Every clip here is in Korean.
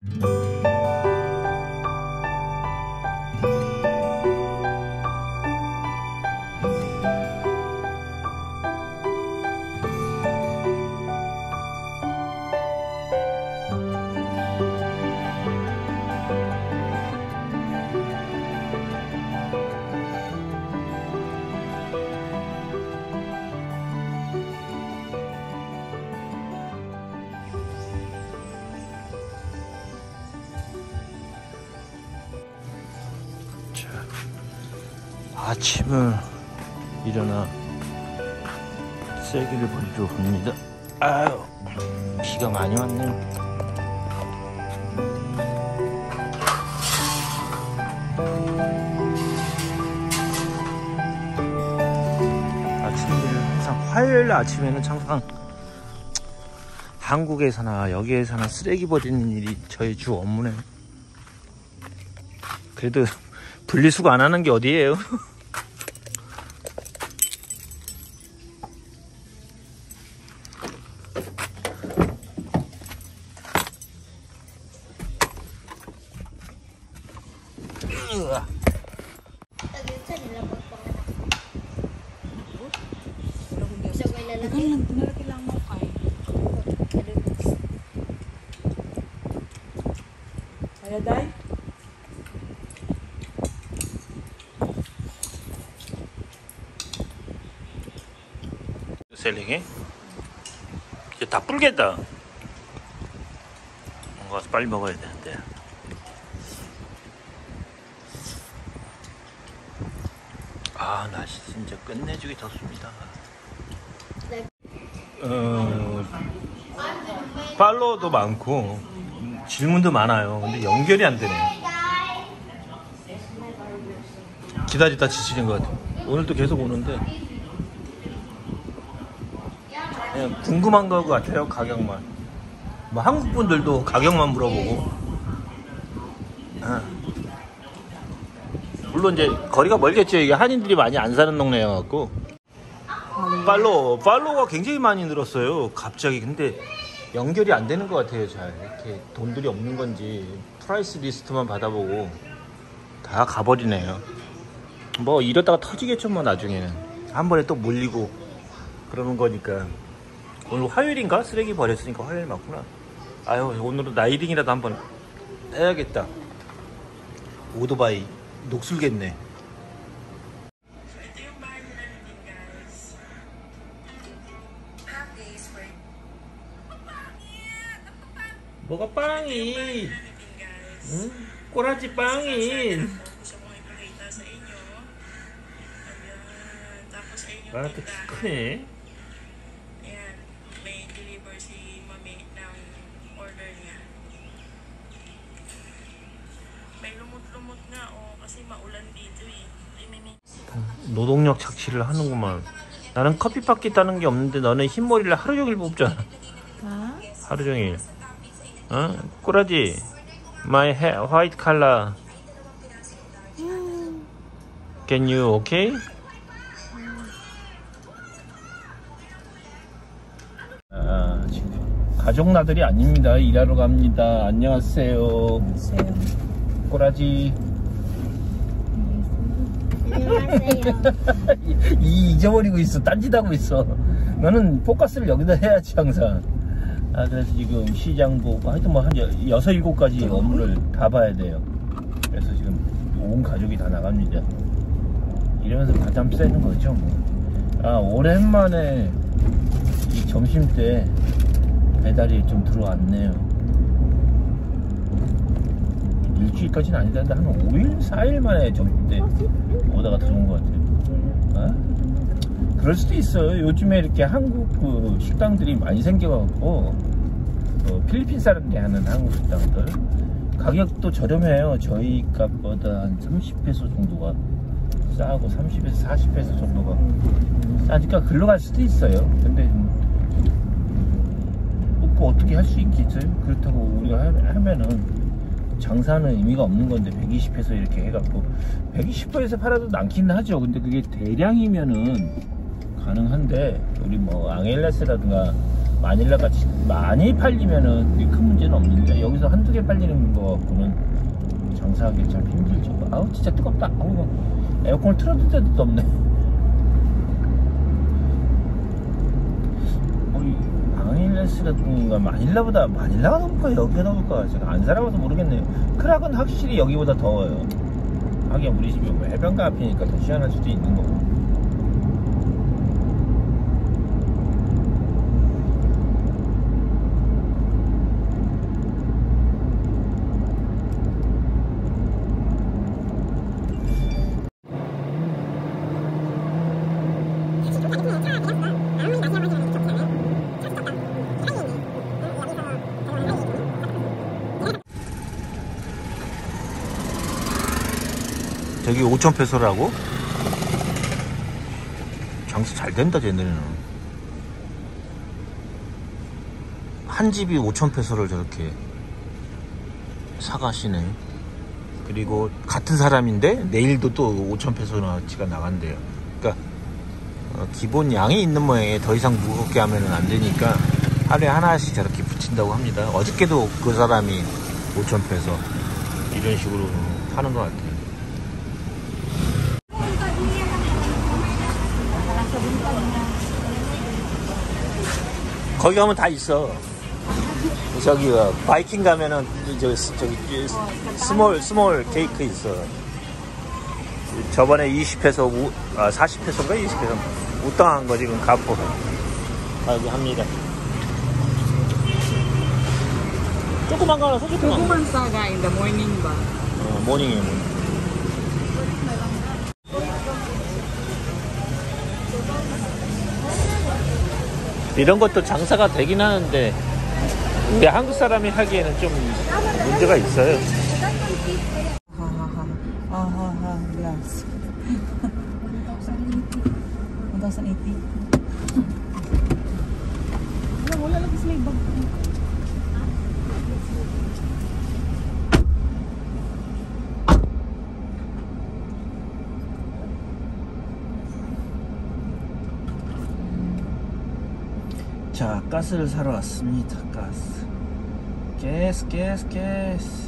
아침을 일어나 쓰레기를 버리러 갑니다. 아유, 비가 많이 왔네요. 아침에는 항상 화요일 아침에는 항상 한국에서나 여기에서나 쓰레기 버리는 일이 저희 주 업무네요. 그래도 분리수거 안 하는 게 어디예요? 셀링해? 이제 다 불겠다. 가서 빨리 먹어야 되는데. 아, 날씨 진짜 끝내주기 덥습니다. 팔로워도 많고 질문도 많아요. 근데 연결이 안 되네. 기다리다 지치는 것 같아요. 오늘도 계속 오는데 그냥 궁금한 것 같아요. 가격만. 뭐 한국 분들도 가격만 물어보고. 물론 이제 거리가 멀겠죠. 이게 한인들이 많이 안 사는 동네여갖고. 팔로워가 굉장히 많이 늘었어요. 갑자기. 근데 연결이 안 되는 것 같아요. 잘 이렇게 돈들이 없는 건지 프라이스 리스트만 받아보고 다 가버리네요. 뭐 이러다가 터지겠죠. 뭐 나중에는 한 번에 또 몰리고 그러는 거니까. 오늘 화요일인가? 쓰레기 버렸으니까 화요일 맞구나. 아유, 오늘은 라이딩이라도 한번 해야겠다. 오토바이 녹슬겠네. 뭐가 빵이? 응? 꼬라지 빵이. 아, 또 크네. 노동력 착취를 하는구만. 나는 커피밖에 따는 게 없는데 너는 흰머리를 하루 종일 뽑잖아. 하루 종일. 어? 꼬라지. My hair white color. Can you okay? 아, 지금 가족 나들이 아닙니다. 일하러 갑니다. 안녕하세요. 안녕하세요. 꼬라지. 안녕하세요. 잊어버리고 있어. 딴짓하고 있어. 너는 포커스를 여기다 해야지 항상. 아, 그래서 지금 시장 보고 하여튼 뭐 한 6, 7가지 업무를 다 봐야 돼요. 그래서 지금 온 가족이 다 나갑니다. 이러면서 바람 쐬는 거죠 뭐. 아, 오랜만에 이 점심때 배달이 좀 들어왔네요. 일주일까지는 아니던데 한 5일, 4일 만에 점심때 오다가 들어온 것 같아요. 어? 그럴 수도 있어요. 요즘에 이렇게 한국 그 식당들이 많이 생겨갖고 필리핀 사람들이 하는 한국 식당들 가격도 저렴해요. 저희 값보다 한 30페소 정도가 싸고 30에서 40페소 정도가 싸니까 글로 갈 수도 있어요. 근데 뭐 어떻게 할 수 있겠어요? 그렇다고 우리가 하면은 장사는 의미가 없는 건데 120페소 이렇게 해갖고 120페소에서 팔아도 남긴 하죠. 근데 그게 대량이면은 가능한데 우리 뭐 앙헬레스라든가 마닐라가 많이 팔리면은 큰 문제는 없는데 여기서 한두 개 팔리는 거 갖고는 장사하기 참 힘들죠. 아우 진짜 뜨겁다. 아우 에어컨을 틀어도 때도 없네. 마닐레스 같은 거 마닐라가 더울까 여기가 더울까 제가 안 살아봐서 모르겠네요. 크락은 확실히 여기보다 더워요. 하긴 우리 집이 해변가 앞이니까 더 시원할 수도 있는 거고. 저기 5,000페소라고? 장사 잘 된다 쟤네는. 한 집이 5,000페소를 저렇게 사가시네. 그리고 같은 사람인데 내일도 또 5,000페소나치가 나간대요. 그러니까 기본 양이 있는 모양에 더 이상 무겁게 하면 안 되니까 하루에 하나씩 저렇게 붙인다고 합니다. 어저께도 그 사람이 5,000페소 이런 식으로 파는 것 같아요. 거기 가면 다 있어. 저기 바이킹 가면은 저기 스몰 케이크 있어. 저번에 20페소 40페소인가 20페소 우땅한 거 지금 가포 여기 합니다. 조그만 거 하나 사줘. 조그만 사가 in the morning ba? 모닝이에요. 모닝. 이런 것도 장사가 되긴 하는데 우리 한국 사람이 하기에는 좀 문제가 있어요. Glass. 1,080. Wala lagi sila ibang. 자, 가스를 사러 왔습니다. 가스. 가스.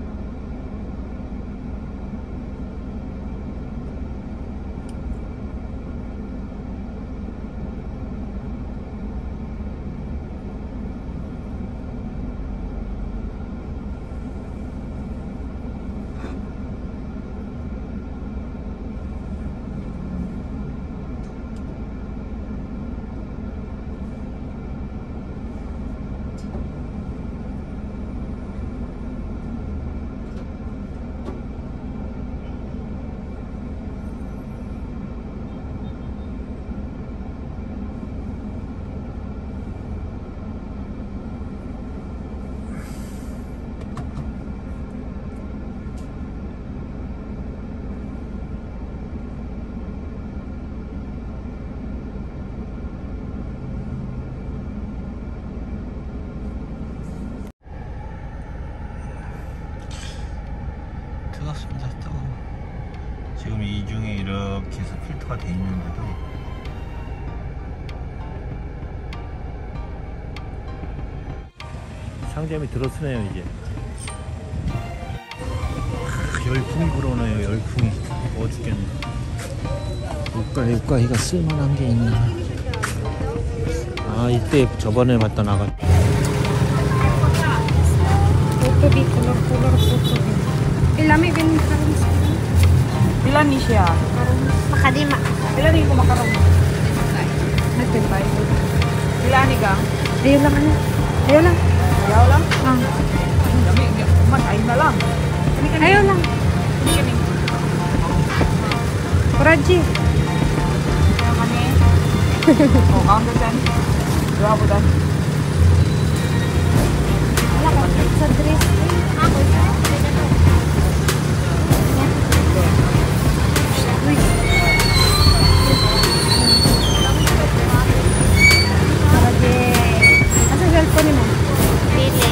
뜨겁습니다. 뜨거워. 지금 이 중에 이렇게 해서 필터가 돼 있는데도 상점이 들어서네요. 이제 열풍이 불어오네요. 열풍이 더워 죽겠네. 육가위가 쓸만한 게 있나. 아 이때 저번에 봤던 아가 Tubig, color po. Ilan may bin karon? Ilan ni siya? Makadima. Ilan ni ko makaron? Nagtibay. Ilan ni ka? Ayaw lang ano. Ayaw lang. Ayaw lang? Ah. Dami, man, ayaw na lang. Ayaw lang. Kani. Kuraji. Ayaw kani. Oh, count dyan. Bravo dyan. Wala ka sa dress. Ako sa. Asa cellphone mo? Pili.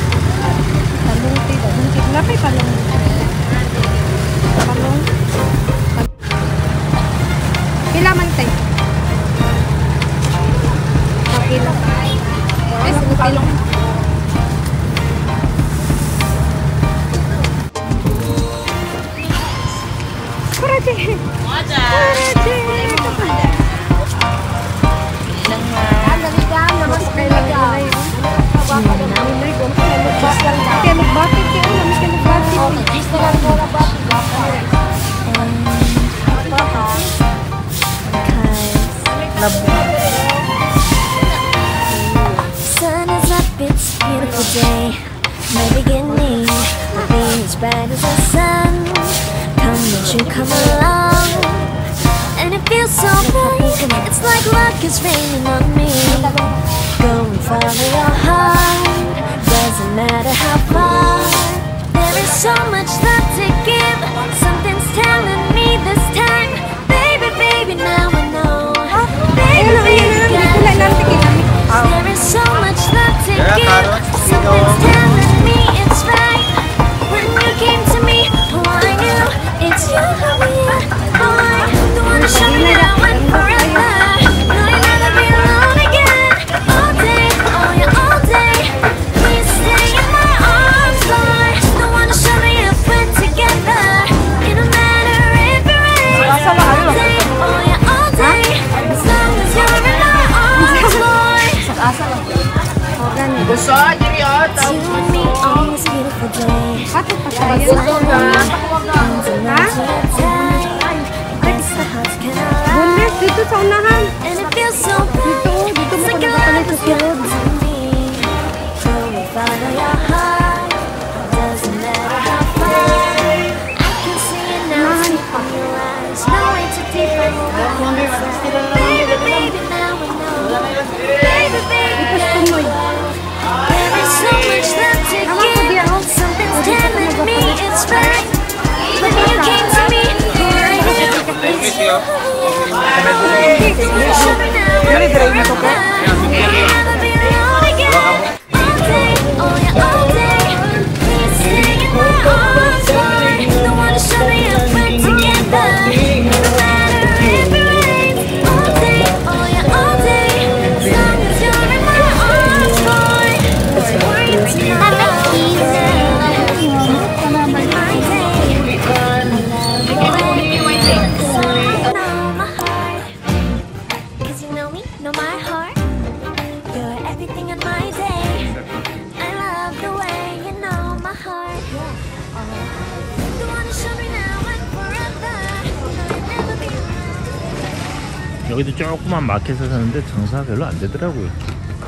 Palong. Lapay palong. Palong. kilo. Es un kilo. Kuraje. Sun is up, it's a beautiful day. My beginning will be as bright as the sun. Come, won't you come along? And it feels so bright, it's like luck is raining on me. Go and follow your heart, doesn't matter how far. There is so much love to give, something's telling me this time. Baby, baby, now I know. Baby, baby, there is so much love to give, something's telling me it's right. When you came to me, oh I knew it's you, boy. The one to show me now and forever. No, you'll never be alone again. All day, oh yeah, all day. Please stay in my arms, boy. The one to show me if we're together. It don't matter if it rains. All day, oh yeah, all day. As long as you're in my arms, boy. You and me on this beautiful day. It's like Bundes, dito sa unahan. and it feels so good. Dito mo It's like ko a love is nagpapalit given to me. Go and follow your heart. Doesn't matter how far. I can see it now, it's deep in your eyes. No way too deep, I won't be inside. Baby, baby, now I know. Baby, baby, now I know. There is so much love to give. Something's telling me it's right. When you came to me, I knew it's you. 여기도 조그만 마켓에 사는데 장사가 별로 안 되더라고요.